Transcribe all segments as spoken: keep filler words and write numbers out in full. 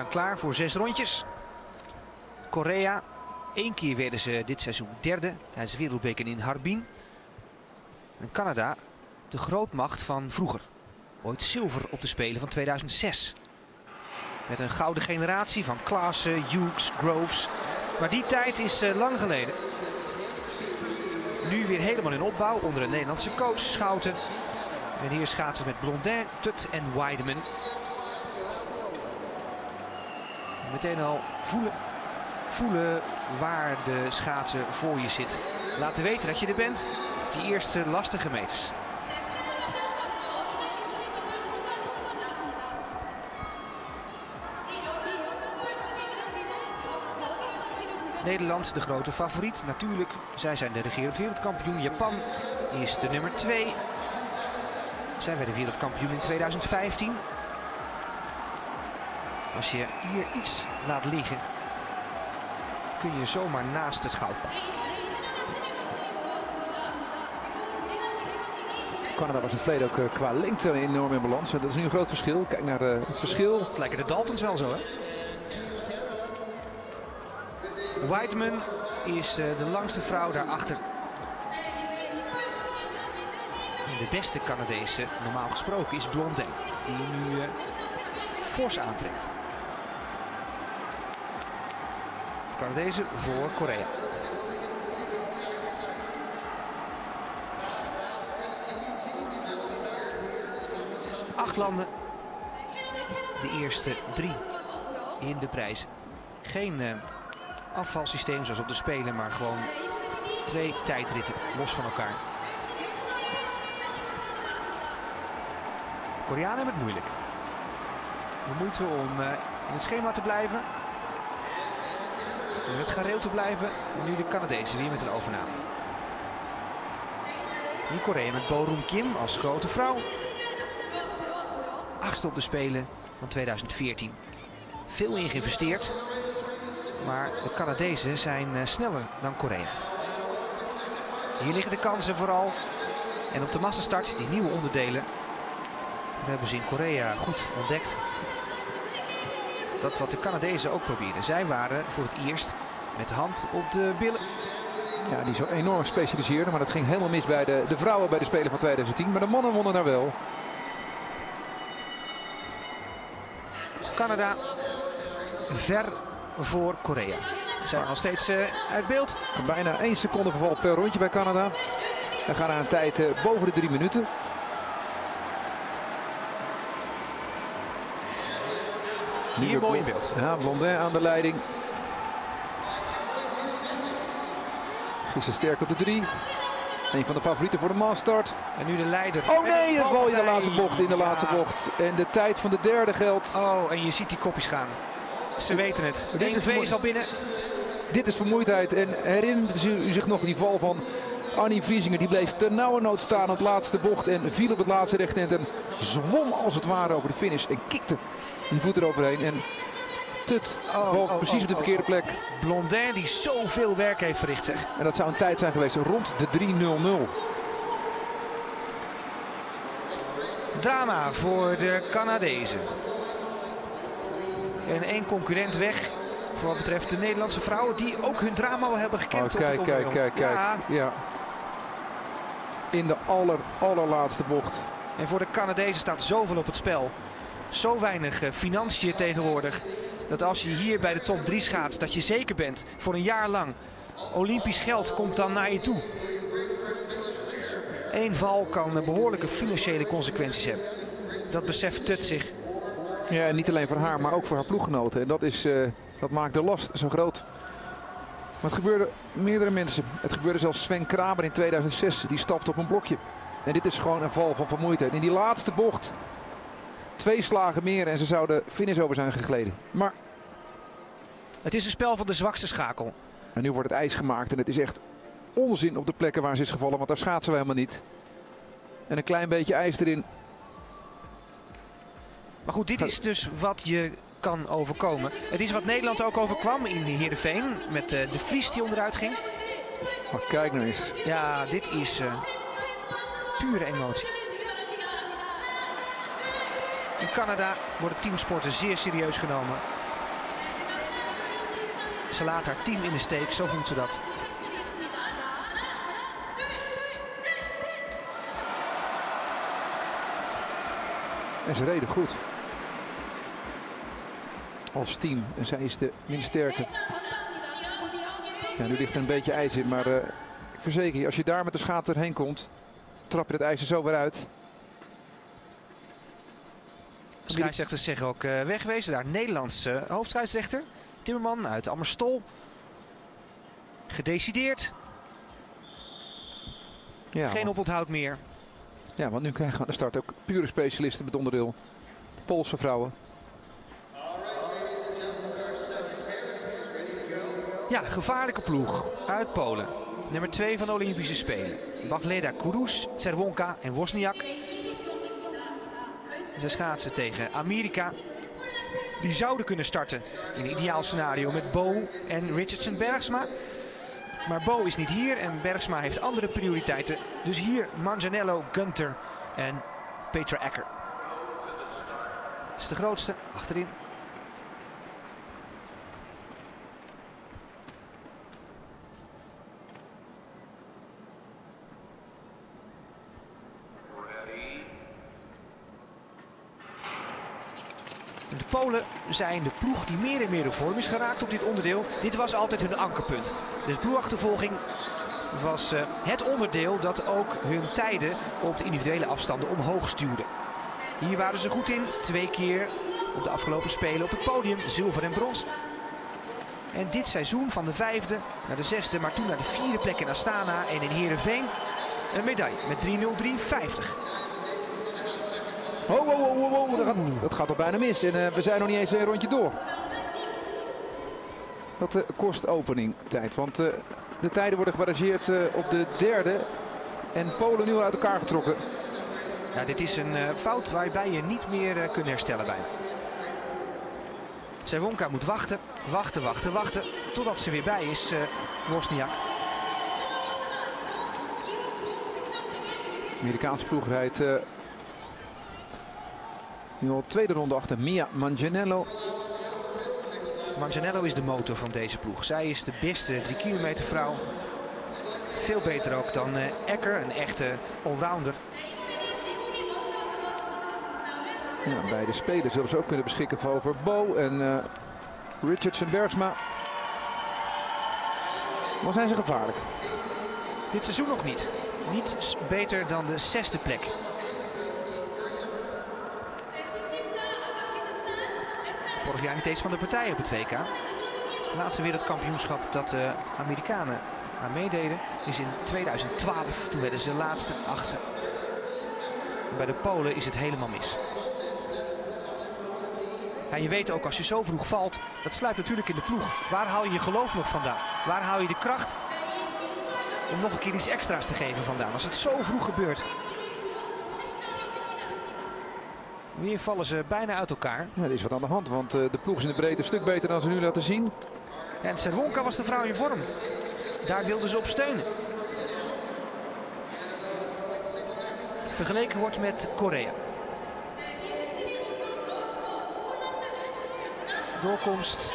Klaar voor zes rondjes. Korea. Eén keer werden ze dit seizoen derde tijdens de wereldbeker in Harbin. En Canada, de grootmacht van vroeger. Ooit zilver op de Spelen van tweeduizend zes. Met een gouden generatie van Klaassen, Hughes, Groves. Maar die tijd is uh, lang geleden. Nu weer helemaal in opbouw onder een Nederlandse coach, Schouten. En hier schaatsen met Blondin, Tut en Weideman. Meteen al voelen, voelen waar de schaatser voor je zit. Laten weten dat je er bent. Die eerste lastige meters. Nederland de grote favoriet. Natuurlijk, zij zijn de regerend wereldkampioen. Japan is de nummer twee. Zij werden wereldkampioen in tweeduizend vijftien. Als je hier iets laat liggen, kun je zomaar naast het goud pakken. Canada was in het verleden ook uh, qua lengte enorm in balans. Dat is nu een groot verschil. Kijk naar uh, het verschil. Het lijken de Daltons wel zo, hè? Weideman is uh, de langste vrouw daarachter. En de beste Canadese, normaal gesproken, is Blondin. Die nu uh, fors aantrekt. Canadezen voor Korea. Acht landen. De eerste drie in de prijzen. Geen uh, afvalsysteem zoals op de Spelen, maar gewoon twee tijdritten los van elkaar. Koreanen hebben het moeilijk. De moeite om uh, in het schema te blijven. In het gareel te blijven. En nu de Canadezen weer met een overname. Nu Korea met Bo-Roon Kim als grote vrouw. Achtste op de Spelen van tweeduizend veertien. Veel in geïnvesteerd. Maar de Canadezen zijn uh, sneller dan Korea. Hier liggen de kansen vooral. En op de massastart, die nieuwe onderdelen. Dat hebben ze in Korea goed ontdekt. Dat wat de Canadezen ook probeerden. Zij waren voor het eerst met de hand op de billen. Ja, die zo enorm specialiseerde, maar dat ging helemaal mis bij de, de vrouwen bij de Spelen van tweeduizend tien. Maar de mannen wonnen daar wel. Canada ver voor Korea. Ze zijn nog steeds uh, uit beeld. Bijna één seconde verval per rondje bij Canada. We gaan naar een tijd uh, boven de drie minuten. Hier mooi in beeld. Ja, Blondin aan de leiding. Gisteren sterk op de drie. Een van de favorieten voor de massstart. En nu de leider. Oh nee, dan val je in de laatste bocht. In de ja. laatste bocht. En de tijd van de derde geldt. Oh, en je ziet die kopjes gaan. Ze weten het. één twee is al binnen. Dit is vermoeidheid. En herinnert u zich nog die val van Annie Vriesinger? Die bleef ternauwernood staan op de laatste bocht. En viel op het laatste rechtend. En zwom als het ware over de finish. En kikte die voet eroverheen. En Tut oh, valt oh, precies oh, op de verkeerde oh, plek. Oh. Blondin die zoveel werk heeft verricht, zeg. En dat zou een tijd zijn geweest rond de drie nul nul. Drama voor de Canadezen. En één concurrent weg. Voor wat betreft de Nederlandse vrouwen die ook hun drama wel hebben gekend. Oh, kijk, op het kijk, kijk, kijk. Ja. Ja. In de aller, allerlaatste bocht. En voor de Canadezen staat zoveel op het spel. Zo weinig uh, financiën tegenwoordig. Dat als je hier bij de top drie schaatst, dat je zeker bent voor een jaar lang. Olympisch geld komt dan naar je toe. Eén val kan uh, behoorlijke financiële consequenties hebben. Dat beseft Tut zich. Ja, en niet alleen voor haar, maar ook voor haar ploeggenoten. En dat, is, uh, dat maakt de last zo groot. Maar het gebeurde meerdere mensen. Het gebeurde zelfs Sven Kramer in tweeduizend zes. Die stapte op een blokje. En dit is gewoon een val van vermoeidheid. In die laatste bocht. Twee slagen meer en ze zouden finish over zijn gegleden. Maar het is een spel van de zwakste schakel. En nu wordt het ijs gemaakt en het is echt onzin op de plekken waar ze is gevallen. Want daar schaatsen we helemaal niet. En een klein beetje ijs erin. Maar goed, dit is dus wat je kan overkomen. Het is wat Nederland ook overkwam in Heerenveen. Met uh, de Vries die onderuit ging. Maar kijk nou eens. Ja, dit is uh, pure emotie. In Canada worden teamsporten zeer serieus genomen. Ze laat haar team in de steek, zo voelt ze dat. En ze reden goed. Als team. En zij is de minst sterke. Ja, nu ligt er een beetje ijs in, maar uh, ik verzeker je, als je daar met de schaatser heen komt, trap je het ijs er zo weer uit. Scheidsrechters zeggen ook uh, wegwezen. Daar Nederlandse uh, hoofdscheidsrechter. Timmerman uit Amersfoort. Gedecideerd. Ja, Geen oponthoud meer. Ja, want nu krijgen we aan de start ook pure specialisten met onderdeel. Poolse vrouwen. Ja, gevaarlijke ploeg uit Polen. Nummer twee van de Olympische Spelen. Wagleda Kurus, Czerwonka en Wozniak. Ze schaatsen tegen Amerika. Die zouden kunnen starten in een ideaal scenario met Bo en Richardson Bergsma. Maar Bo is niet hier en Bergsma heeft andere prioriteiten. Dus hier Manganiello, Gunther en Petra Ecker. Dat is de grootste achterin. De Polen zijn de ploeg die meer en meer in vorm is geraakt op dit onderdeel. Dit was altijd hun ankerpunt. De ploegachtervolging was uh, het onderdeel dat ook hun tijden op de individuele afstanden omhoog stuwde. Hier waren ze goed in. Twee keer op de afgelopen Spelen op het podium. Zilver en brons. En dit seizoen van de vijfde naar de zesde, maar toen naar de vierde plek in Astana en in Heerenveen. Een medaille met drie nul drie vijftig. Oh, oh, oh, oh, dat, gaat, dat gaat al bijna mis. En uh, we zijn nog niet eens een rondje door. Dat uh, kost opening tijd. Want uh, de tijden worden gebarrageerd uh, op de derde. En Polen nu al uit elkaar getrokken. Ja, dit is een uh, fout waarbij je niet meer uh, kunt herstellen bij. Czerwonka moet wachten, wachten, wachten, wachten. Totdat ze weer bij is, uh, Wozniak. De Amerikaanse ploeg rijdt uh, nu al tweede ronde achter Mia Manganiello. Manganiello is de motor van deze ploeg. Zij is de beste drie kilometer vrouw. Veel beter ook dan uh, Ecker, een echte allrounder. Ja, bij de Spelen zullen ze ook kunnen beschikken over Bo en uh, Richardson Bergsma. Maar zijn ze gevaarlijk? Dit seizoen nog niet. Niet beter dan de zesde plek. Vorig jaar niet eens van de partij op het W K. Laatste wereldkampioenschap dat de Amerikanen aan meededen is in tweeduizend twaalf. Toen werden ze laatste, achtste. En bij de Polen is het helemaal mis. Ja, je weet ook als je zo vroeg valt, dat sluit natuurlijk in de ploeg. Waar haal je je geloof nog vandaan? Waar haal je de kracht om nog een keer iets extra's te geven vandaan? Als het zo vroeg gebeurt. Weer vallen ze bijna uit elkaar. Ja, er is wat aan de hand, want uh, de ploeg is in de breedte een stuk beter dan ze nu laten zien. Ja, en Czerwonka was de vrouw in vorm. Daar wilden ze op steunen. Vergeleken wordt met Korea. Doorkomst.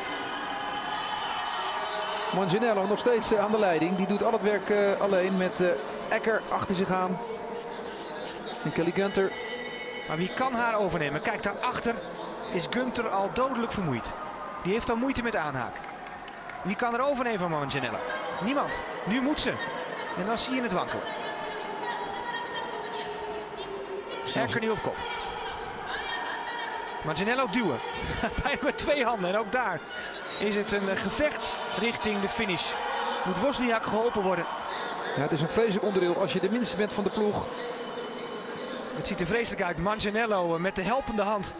Manganiello nog steeds uh, aan de leiding. Die doet al het werk uh, alleen met uh, Ecker achter zich aan. En Kelly Gunther. Maar wie kan haar overnemen? Kijk, daarachter is Gunther al dodelijk vermoeid. Die heeft al moeite met aanhaak. Wie kan er overnemen van Manganiello? Niemand. Nu moet ze. En dan zie je het wankelen. Ecker nu op kop. Manganiello duwen. Bijna met twee handen. En ook daar is het een gevecht richting de finish. Moet Wozniak geholpen worden. Ja, het is een vreselijk onderdeel als je de minste bent van de ploeg. Het ziet er vreselijk uit. Manganiello met de helpende hand.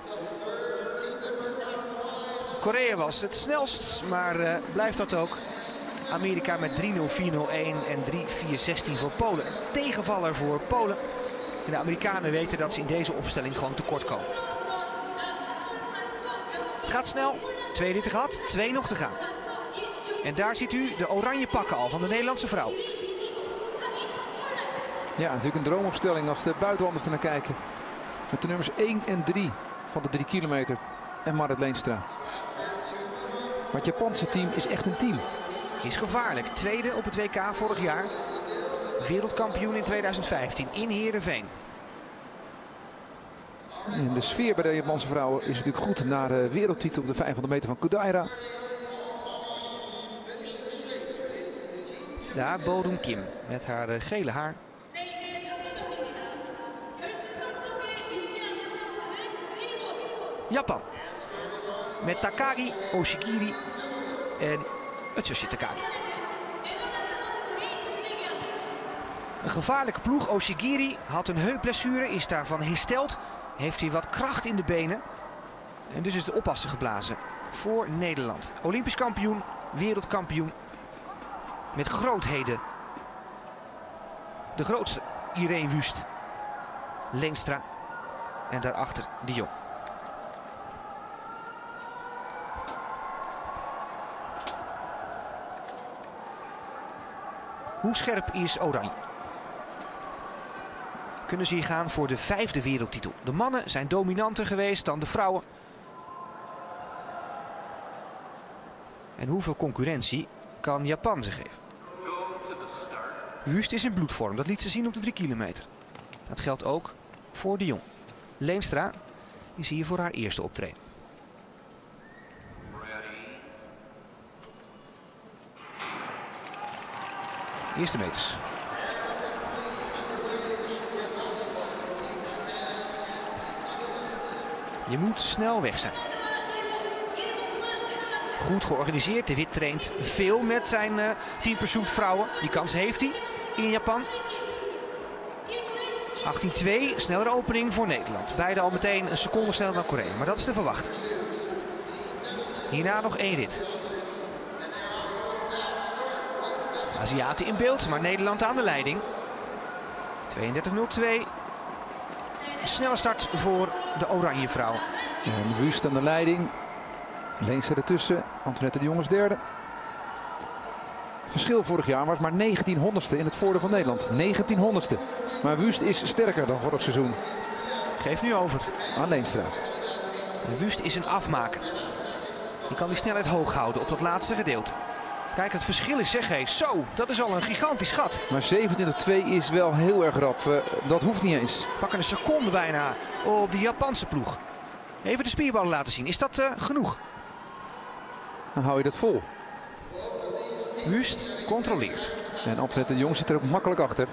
Korea was het snelst, maar uh, blijft dat ook. Amerika met drie nul vier nul een en drie vier zestien voor Polen. Een tegenvaller voor Polen. En de Amerikanen weten dat ze in deze opstelling gewoon tekort komen. Het gaat snel. Twee ritten gehad, twee nog te gaan. En daar ziet u de oranje pakken al van de Nederlandse vrouw. Ja, natuurlijk een droomopstelling als de buitenlanders er naar kijken. Met de nummers één en drie van de drie kilometer. En Marit Leenstra. Maar het Japanse team is echt een team. Is gevaarlijk. Tweede op het W K vorig jaar. Wereldkampioen in tweeduizend vijftien in Heerenveen. En de sfeer bij de Japanse vrouwen is natuurlijk goed na de wereldtitel op de vijfhonderd meter van Kodaira. Daar Bodum Kim met haar uh, gele haar. Japan. Met Takagi, Oshigiri en Utsushi Takagi. Een gevaarlijke ploeg. Oshigiri had een heupblessure, is daarvan hersteld. Heeft hij wat kracht in de benen. En dus is de oppassen geblazen voor Nederland. Olympisch kampioen, wereldkampioen. Met grootheden. De grootste Irene Wüst. Leenstra. En daarachter de Jong. Hoe scherp is Oranje? Kunnen ze hier gaan voor de vijfde wereldtitel. De mannen zijn dominanter geweest dan de vrouwen. En hoeveel concurrentie kan Japan ze geven? Wüst is in bloedvorm. Dat liet ze zien op de drie kilometer. Dat geldt ook voor de Jong. Leenstra is hier voor haar eerste optreden. Eerste meters. Je moet snel weg zijn. Goed georganiseerd. De Wit traint veel met zijn uh, team pursuit vrouwen. Die kans heeft hij in Japan. achttien twee, snellere opening voor Nederland. Beide al meteen een seconde sneller dan Korea. Maar dat is te verwachten. Hierna nog één rit. Aziaten in beeld, maar Nederland aan de leiding. tweeëndertig nul twee. Snelle start voor de Oranje vrouw. En Wüst aan de leiding. Leenstra ertussen. Antoinette de Jong is derde. Verschil vorig jaar was maar negentien honderdste in het voordeel van Nederland. negentien honderdste. Maar Wüst is sterker dan vorig seizoen. Geeft nu over aan Leenstra. Wüst is een afmaker. Die kan die snelheid hoog houden op dat laatste gedeelte. Kijk, het verschil is, zeg hé, zo, dat is al een gigantisch gat. Maar zevenentwintig twee is wel heel erg rap. Uh, dat hoeft niet eens. Pakken een seconde bijna op de Japanse ploeg. Even de spierballen laten zien. Is dat uh, genoeg? Dan hou je dat vol. Wüst controleert. En Antoinette de Jong zit er ook makkelijk achter.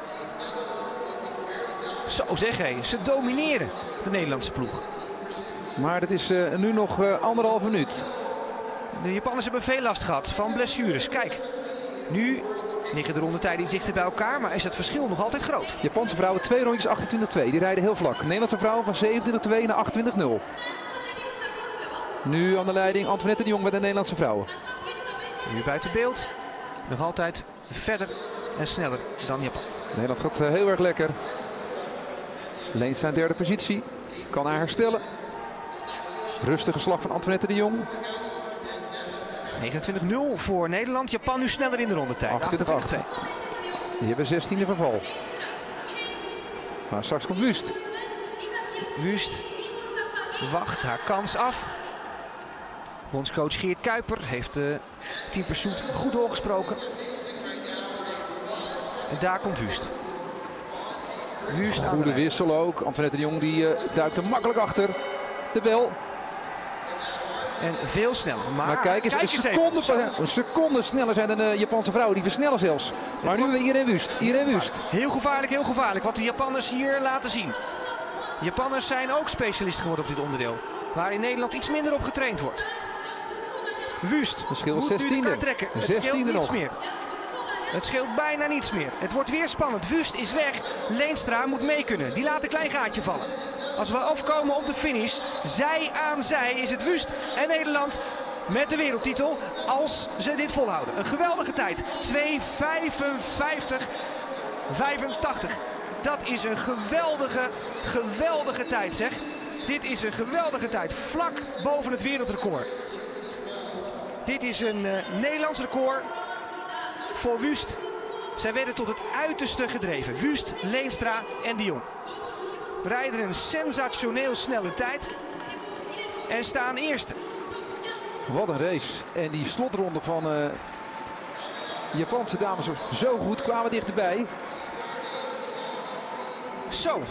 Zo zeg hé, ze domineren de Nederlandse ploeg. Maar het is uh, nu nog uh, anderhalve minuut. De Japanners hebben veel last gehad van blessures. Kijk, nu liggen de rondetijden iets dichter bij elkaar, maar is het verschil nog altijd groot. Japanse vrouwen twee rondjes achtentwintig twee, die rijden heel vlak. Nederlandse vrouwen van zevenentwintig twee naar achtentwintig nul. Nu aan de leiding Antoinette de Jong met de Nederlandse vrouwen. Nu buiten beeld. Nog altijd verder en sneller dan Japan. Nederland gaat heel erg lekker. Leenstra in derde positie. Kan haar herstellen. Rustige slag van Antoinette de Jong. negenentwintig nul voor Nederland. Japan nu sneller in de rondetijd. achtentwintig acht. Die hebben zestiende verval. Maar straks komt Wüst. Wüst wacht haar kans af. Bondscoach Geert Kuiper heeft de team pursuit goed doorgesproken. En daar komt Wüst. Wüst aan Goede de wissel ook. Antoinette de Jong die uh, duikt er makkelijk achter. De bel. En veel sneller. Maar, maar kijk eens, kijk een, seconde, een seconde sneller zijn dan de Japanse vrouwen. Die versnellen zelfs. Maar nu weer Irene Wüst. Irene Wüst. Heel gevaarlijk, heel gevaarlijk wat de Japanners hier laten zien. Japanners zijn ook specialist geworden op dit onderdeel. Waar in Nederland iets minder op getraind wordt. Wüst moet zestiende. nu trekken. Het scheelt niets meer. Het scheelt bijna niets meer. Het wordt weer spannend. Wüst is weg. Leenstra moet mee kunnen. Die laat een klein gaatje vallen. Als we afkomen op de finish, zij aan zij, is het Wüst en Nederland met de wereldtitel als ze dit volhouden. Een geweldige tijd. twee vijfenvijftig vijfentachtig. Dat is een geweldige, geweldige tijd zeg. Dit is een geweldige tijd. Vlak boven het wereldrecord. Dit is een uh, Nederlands record voor Wüst. Zij werden tot het uiterste gedreven. Wüst, Leenstra en de Jong. Rijden een sensationeel snelle tijd. En staan eerste. Wat een race. En die slotronde van uh, de Japanse dames zo goed, kwamen dichterbij. Zo.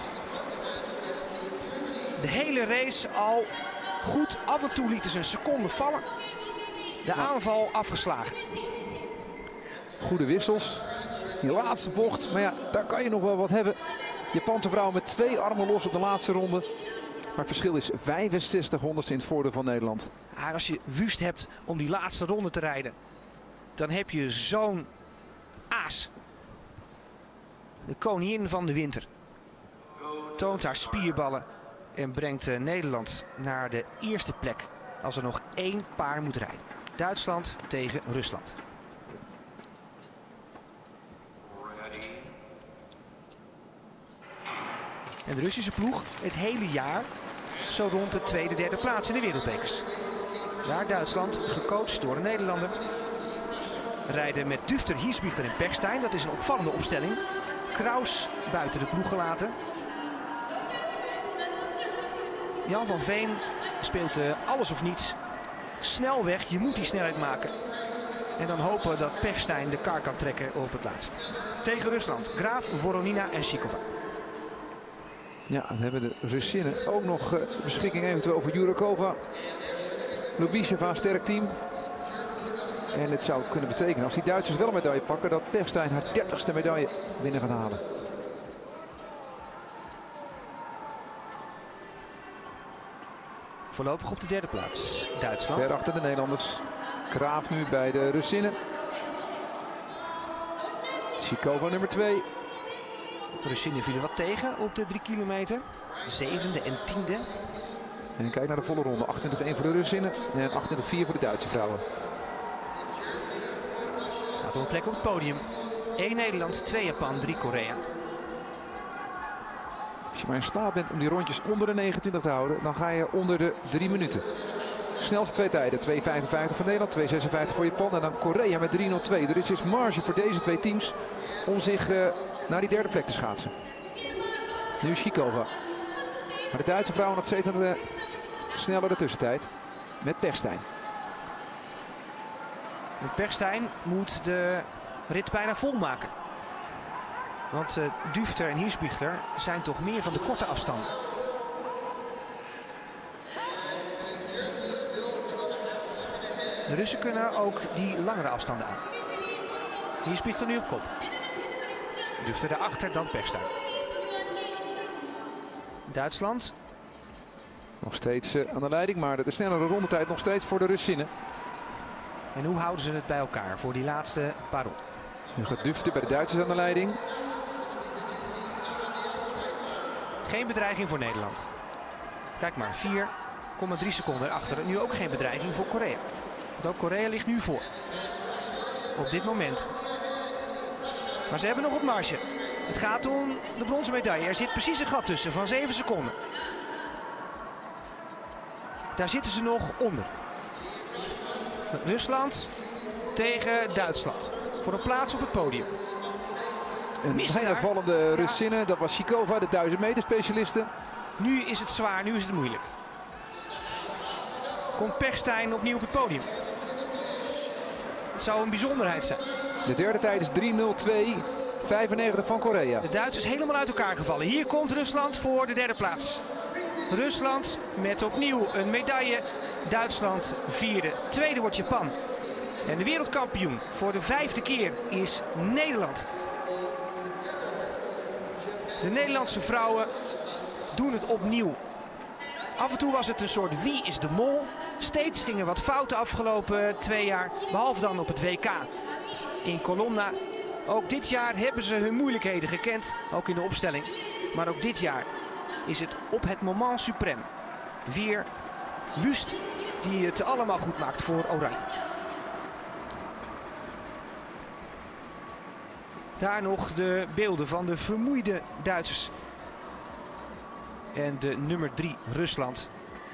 De hele race al goed. Af en toe lieten ze een seconde vallen. De aanval afgeslagen. Goede wissels. Die laatste bocht. Maar ja, daar kan je nog wel wat hebben. Japanse vrouw met twee armen los op de laatste ronde. Maar het verschil is vijfenzestig honderdste in het voordeel van Nederland. Ja, als je Wust hebt om die laatste ronde te rijden, dan heb je zo'n aas. De koningin van de winter. Toont haar spierballen en brengt uh, Nederland naar de eerste plek als er nog één paar moet rijden. Duitsland tegen Rusland. En de Russische ploeg het hele jaar zo rond de tweede, derde plaats in de wereldbekers. Daar Duitsland, gecoacht door een Nederlander, rijden met Dufter, Hiesbichler en Pechstein. Dat is een opvallende opstelling. Kraus buiten de ploeg gelaten. Jan van Veen speelt uh, alles of niets. Snel weg, je moet die snelheid maken. En dan hopen dat Pechstein de kar kan trekken op het laatst. Tegen Rusland, Graaf, Voronina en Shikova. Ja, dan hebben de Russinnen ook nog uh, beschikking eventueel over Jurkova. Lubisheva, sterk team. En het zou kunnen betekenen, als die Duitsers wel een medaille pakken, dat Pechstein haar dertigste medaille binnen gaat halen. Voorlopig op de derde plaats, Duitsland. Ver achter de Nederlanders. Graaf nu bij de Russinnen. Shikova nummer twee. De Russinnen vielen wat tegen op de drie kilometer. Zevende en tiende. En kijk naar de volle ronde. achtentwintig één voor de Russinnen en achtentwintig vier voor de Duitse vrouwen. Gaat op een plek op het podium. één Nederland, twee Japan, drie Korea. Als je maar in staat bent om die rondjes onder de negenentwintig te houden, dan ga je onder de drie minuten. Snelste twee tijden. twee vijfenvijftig voor Nederland, twee zesenvijftig voor Japan. En dan Korea met drie nul twee. Er is dus marge voor deze twee teams om zich uh, naar die derde plek te schaatsen. Nu Shikova. Maar de Duitse vrouwen nog steeds aan de snellere tussentijd met Pechstein. Pechstein moet de rit bijna volmaken. Want uh, Dufter en Hiesbichler zijn toch meer van de korte afstanden. De Russen kunnen ook die langere afstanden aan. Hiesbichler nu op kop. Dufter daarachter, dan Pechstein. Duitsland. Nog steeds uh, aan de leiding, maar de snellere rondetijd nog steeds voor de Russinnen. En hoe houden ze het bij elkaar voor die laatste paar ronden? Nu gaat Dufter bij de Duitsers aan de leiding. Geen bedreiging voor Nederland. Kijk maar, vier komma drie seconden erachter. Nu ook geen bedreiging voor Korea. Want ook Korea ligt nu voor. Op dit moment. Maar ze hebben nog op marge. Het gaat om de bronzen medaille. Er zit precies een gat tussen van zeven seconden. Daar zitten ze nog onder. Rusland tegen Duitsland. Voor een plaats op het podium. Een bijna vallende Russinnen. Dat was Shikova, de duizend meter specialiste. Nu is het zwaar, nu is het moeilijk. Komt Pechstein opnieuw op het podium. Het zou een bijzonderheid zijn. De derde tijd is drie nul twee vijfennegentig van Korea. De Duitsers helemaal uit elkaar gevallen. Hier komt Rusland voor de derde plaats. Rusland met opnieuw een medaille. Duitsland vierde. Tweede wordt Japan. En de wereldkampioen voor de vijfde keer is Nederland. De Nederlandse vrouwen doen het opnieuw. Af en toe was het een soort wie is de mol. Steeds gingen wat fouten afgelopen twee jaar. Behalve dan op het W K in Kolomna. Ook dit jaar hebben ze hun moeilijkheden gekend. Ook in de opstelling. Maar ook dit jaar is het op het moment suprême. Weer Wust die het allemaal goed maakt voor Oranje. Daar nog de beelden van de vermoeide Duitsers. En de nummer drie Rusland.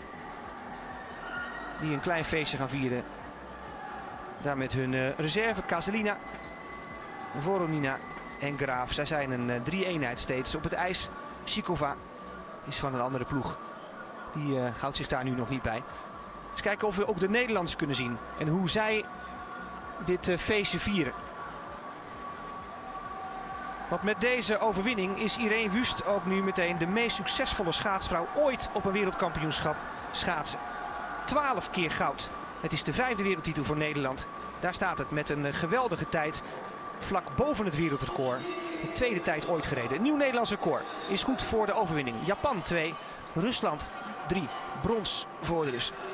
Die een klein feestje gaan vieren. Daar met hun uh, reserve Kazelina, Voronina en Graaf. Zij zijn een uh, drie-eenheid steeds op het ijs. Shikova is van een andere ploeg. Die uh, houdt zich daar nu nog niet bij. Eens kijken of we ook de Nederlanders kunnen zien. En hoe zij dit uh, feestje vieren. Want met deze overwinning is Irene Wüst ook nu meteen de meest succesvolle schaatsvrouw ooit op een wereldkampioenschap schaatsen. twaalf keer goud. Het is de vijfde wereldtitel voor Nederland. Daar staat het met een uh, geweldige tijd. Vlak boven het wereldrecord. De tweede tijd ooit gereden. Een nieuw Nederlands record is goed voor de overwinning. Japan twee, Rusland drie. Brons voor dus.